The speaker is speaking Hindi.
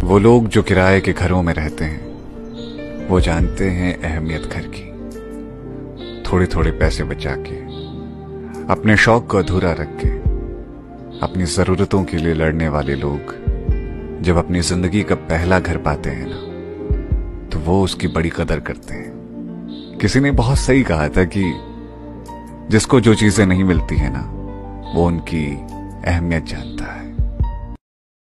वो लोग जो किराए के घरों में रहते हैं वो जानते हैं अहमियत घर की। थोड़े थोड़े पैसे बचा के, अपने शौक को अधूरा रख के, अपनी जरूरतों के लिए लड़ने वाले लोग जब अपनी जिंदगी का पहला घर पाते हैं ना, तो वो उसकी बड़ी कदर करते हैं। किसी ने बहुत सही कहा था कि जिसको जो चीजें नहीं मिलती है ना, वो उनकी अहमियत जानता है।